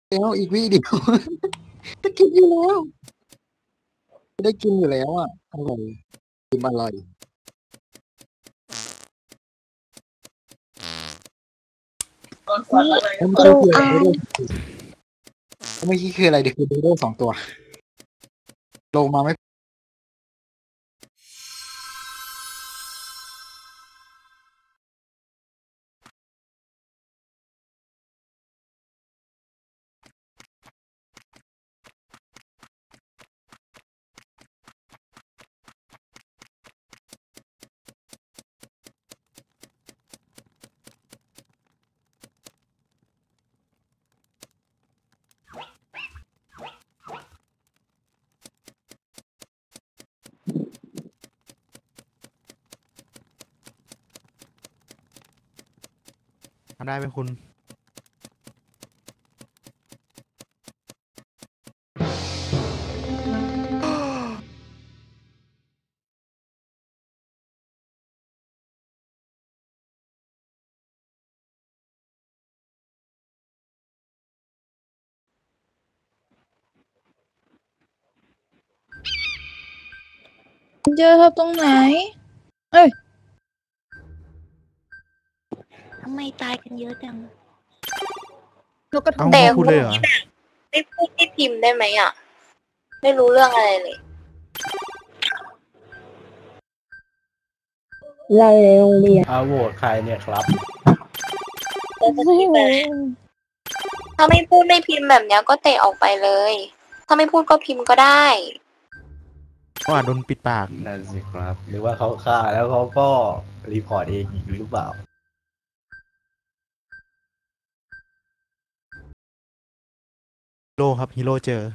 แล้วอีกวิเดียวจะกินอยู่แล้วได้กินอยู่แล้วอ่ะอร่อยกินอร่อยแล้วเมื่อกี้คืออะไรโดโด้แล้วเมื่อกี้คืออะไรเด็กคือโดโด้2 ตัวลงมาไม่ทำได้ไหมคุณเจอเธอตรงไหนเอ้ยทำไมตายกันเยอะจังนกกระทุเอางไม่พูดเลยเหรอไม่พูดไม่พิมพ์ได้ไหมอ่ะ ไม่รู้เรื่องอะไรเลยเราในโรงเรียนโหวตใครเนี่ยครับไม่รู้ถ้าไม่พูดไม่พิมพ์แบบเนี้ยก็เตะออกไปเลย ถ้าไม่พูดก็พิมพ์ก็ได้เขาอาจโดนปิดปากนั่นสิครับ หรือว่าเขาฆ่าแล้วเขาก็รีพอร์ตเองอีกหรือเปล่าโลครับฮีโร่เจอ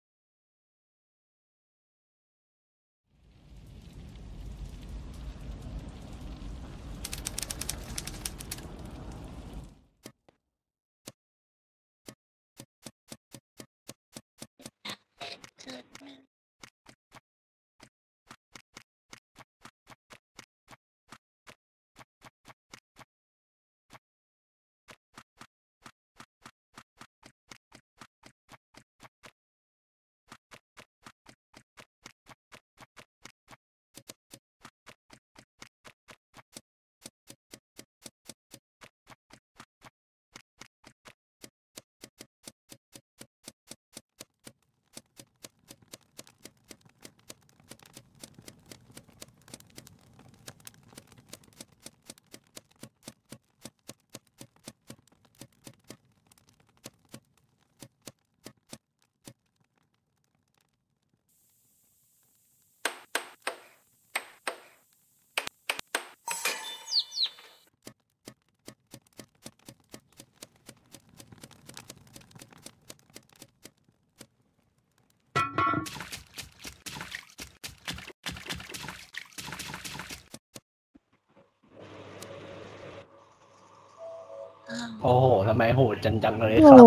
โอ้โหทำไมโหดจังเลยโอ้ครับโห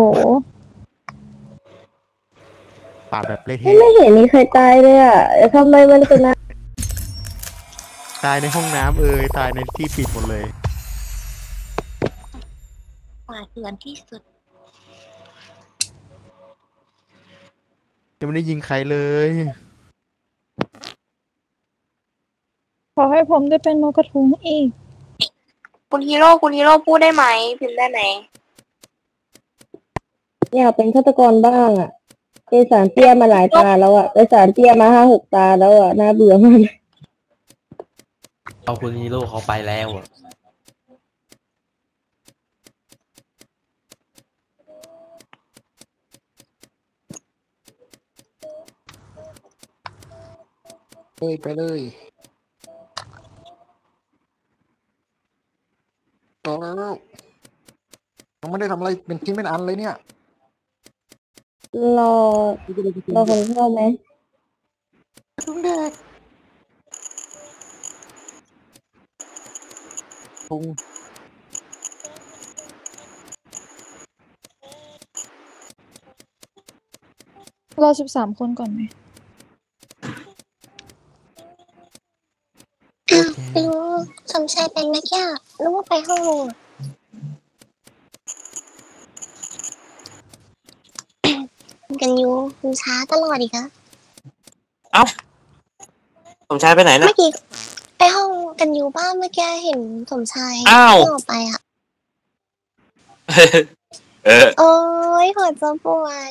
ปาดแบบเละไม่เทะเห็นมีใครตายเลยอ่ะทำไมมันเป็นนะตายในห้องน้ำตายในที่ปิดหมดเลยป่าเถื่อนที่สุดยังไม่ได้ยิงใครเลยขอให้ผมได้เป็นนกกระทุงอีกคุณฮีโร่พูดได้ไหม พิมพ์ได้ไหมอยากเป็นฆาตกรบ้างอ่ะเป็นสารเตี้ยมาหลายตาแล้วอ่ะเป็นสารเตี้ยมา5-6 ตาแล้วอ่ะน่าเบื่อมากเอาคุณฮีโร่เขาไปแล้วอะเลยไปเลยต่อแล้วยังไม่ได้ทำอะไรเป็นชิ้นเป็นอันเลยเนี่ยรอที่จะได้กินรอคนเข้าไหมทุงเด็กทุงรอ13 คนก่อนไหมโอเคลุงสมชายเป็นนักยากนึกว่าไปห้องลุงคุณช้าตลอดอีกอะสมชายไปไหนนะเมื่อกี้ไปห้องกันอยู่บ้านเมื่อกี้เห็นสมชายอ้าวเพิ่งออกไปอะ โอ้ยหัวจะปวด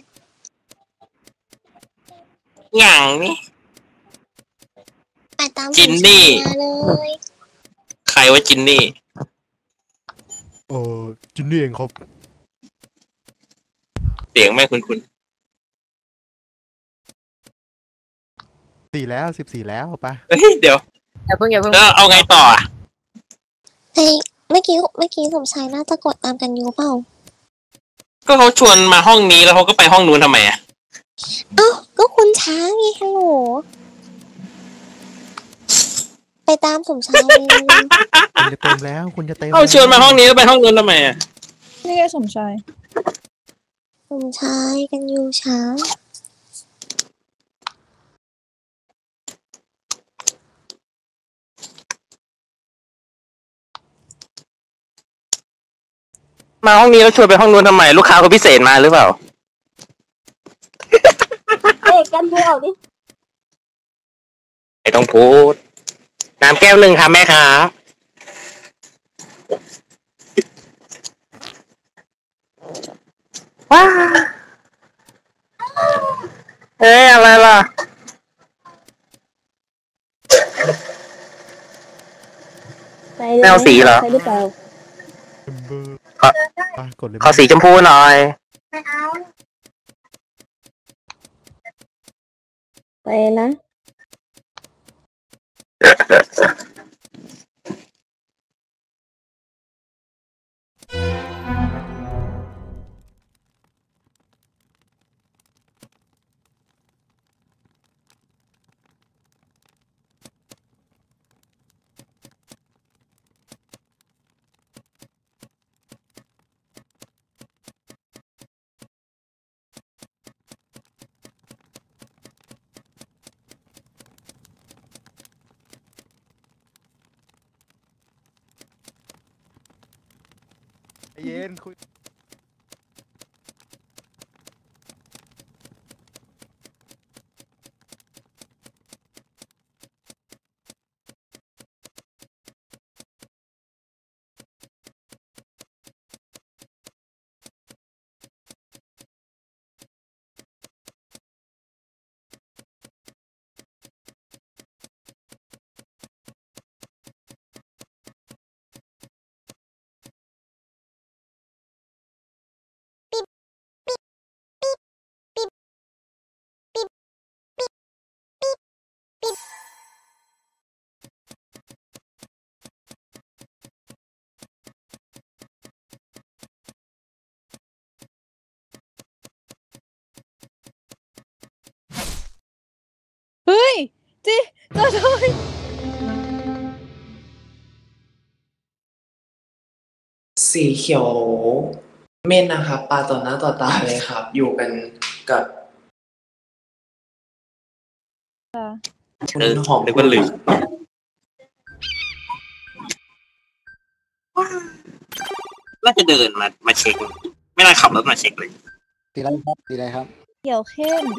อย่างนี้ไปตามจินนี่สมชายมาเลยใครว่าจินนี่จินนี่เองครับเสียงแม่คุณ 14 แล้ว 14 แล้วปะเฮ้ยเดี๋ยวอย่าเพิ่งแล้วเอาไงต่ออ่ะเฮ้ยเมื่อกี้สมชายน่าจะกดตามกันอยู่เปล่าก็เขาชวนมาห้องนี้แล้วเขาก็ไปห้องนู้นทำไมอ่ะเอ้าก็คุณช้าไงฮัลโหลไปตามสมชายเลยคุณจะเต็มแล้วคุณจะเต็มเขาชวนมาห้องนี้แล้วไปห้องนู้นทำไมอ่ะนี่ไงสมชายสมชายกันอยู่ช้ามาห้องนี้แล้วชวนไปห้องนู้นทำไม ลูกค้าคนพิเศษมาหรือเปล่าเอกกันดูเอาดิไม่ต้องพูด น้ำแก้วหนึ่งค่ะแม่ค้าว้าเฮ้ยอะไรล่ะไปเลยแนวสีเหรอใช่หรือเปล่าเบอร์ขอปะกดเลยขอสีชมพูหน่อยไปนะใจเย็นคุยเฮ้ยจิจะทำไมสีเขียวเม่นนะครับปลาต่อหน้าต่อตาเลยครับ อยู่กันกับคุณหอมนึกว่าลืมน่าจะเดินมาเช็ค ไม่น่าขับรถมาเช็คเลยสีอะไรครับสีอะไรครับเขียวเข้ม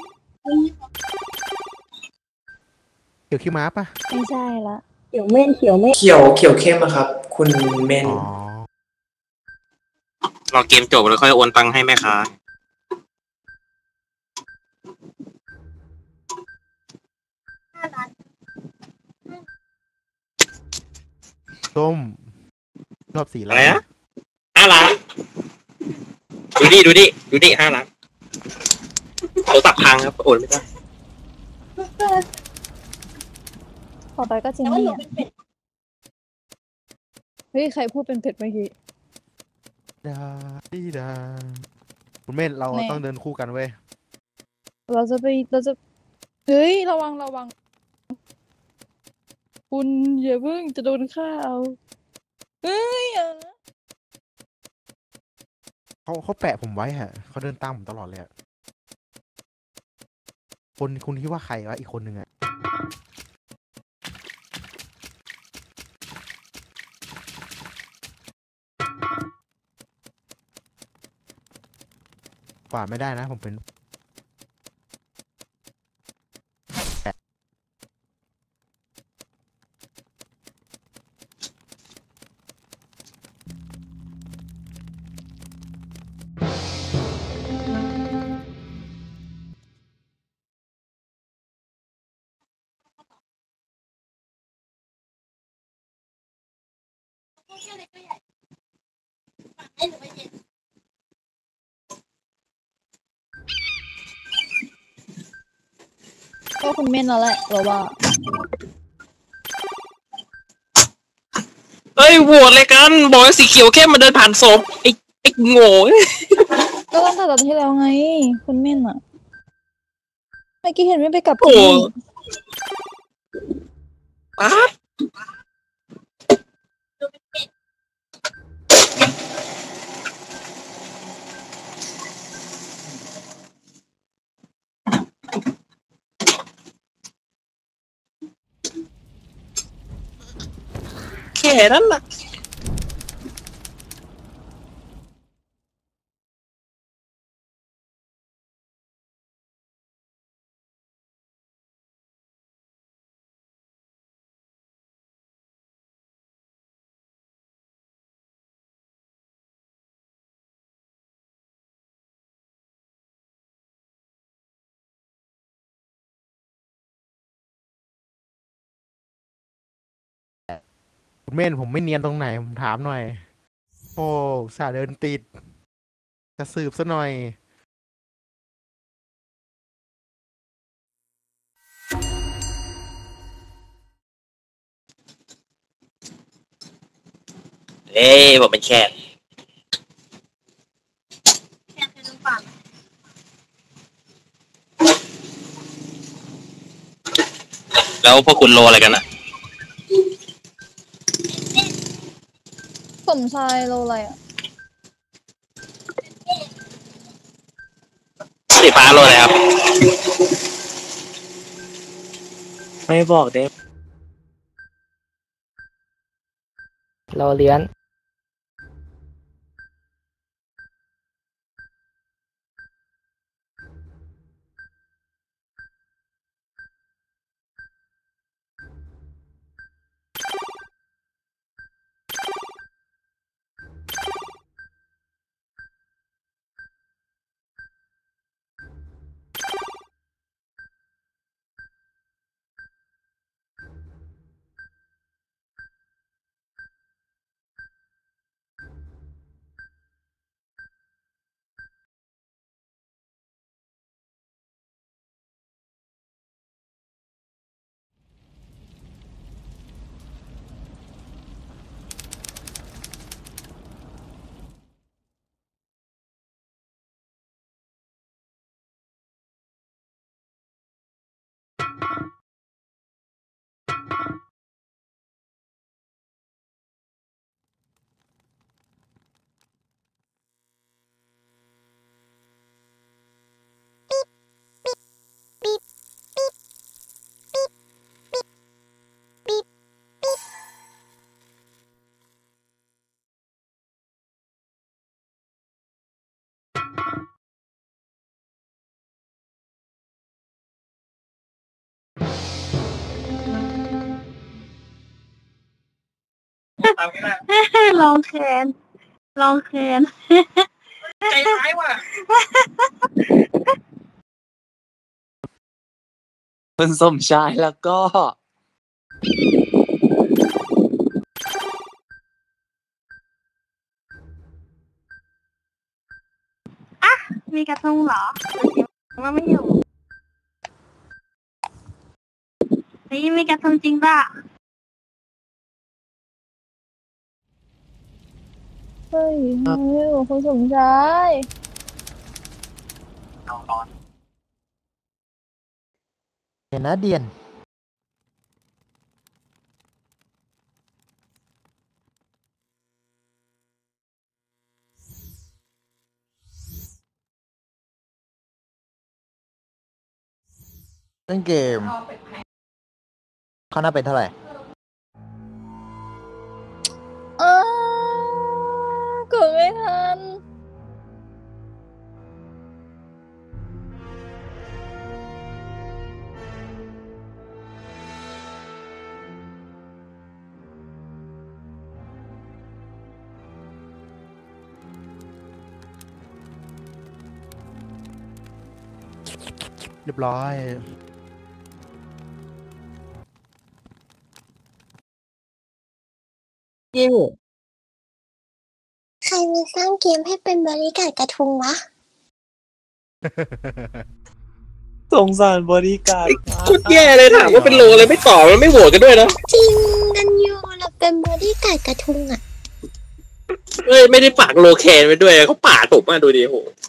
เดี๋ยวขี้ม้าปะไม่ใช่ละเขียวเม่นเขียวเม่นเขียวเข้มอะครับ คุณเม่นอ๋อรอเกมจบแล้วค่อยโอนตังค์ให้แม่ค้าส้มชอบสีอะไรอะไรนะ5 ล้าน ดูดิ5 ล้านโทรศัพท์พังครับโอนไม่ได้ต่อไปก็จินนี่อ่ะเฮ้ยใครพูดเป็นเผ็ดเมื่อกี้ดาดีดาคุณเม่นเราแน่ต้องเดินคู่กันเว้ยเราจะเฮ้ยระวังคุณอย่าเพิ่งจะโดนฆ่าเอาเฮ้ยเขาแปะผมไว้ฮะเขาเดินตามผมตลอดเลยอะคุณคิดว่าใครวะอีกคนหนึ่งอะฝ่าไม่ได้นะผมเป็นก็คุณเม่นแล้วแหละเราว่าเอ้ยโหวตเลยกันบอกให้สีเขียวเข้มมาเดินผ่านศพไอ้โง่ก็ตั้งแต่ตอนที่แล้วไง คุณเม่นอะเมื่อกี้เห็นไม่ไปกับโอ้จิมมี่ป๊าดแค่นั้นล่ะคุณเม่นผมไม่เนียนตรงไหนผมถามหน่อย โอ้อุตสาห์เดินติด จะสืบซะหน่อยเอ้ยผมเป็นแค่แล้วพวกคุณโลอะไรกันอ่ะสมชายโลอะไรอะสีฟ้าโลอะไรครับไม่บอกเด้เราเลี้ยนลองแคนลองแคนใจร้ายว่ะคุณสมชายแล้วก็มีกระทงเหรอว่าไม่อยู่นี่มีกระทงจริงป่ะเฮ้ยไม่บอกคุณสมชายเห็นนะเดียน เล่นเกมเขาน่าเป็นเท่าไหร่อ้ากดไม่ทันเรียบร้อยกิ้วใครมาสร้างเกมให้เป็นบริการดกระทุงวะสงสารบริการโคตรแย่เลยถามว่าเป็นโลอะไรไม่ตอบมันไม่โหวตกันด้วยนะจริงกันอยู่เราเป็นบริการดกระทุงอ่ะเอ้ยไม่ได้ฝากโลแคนไว้ด้วยเขาปาดผมมาดูดิโห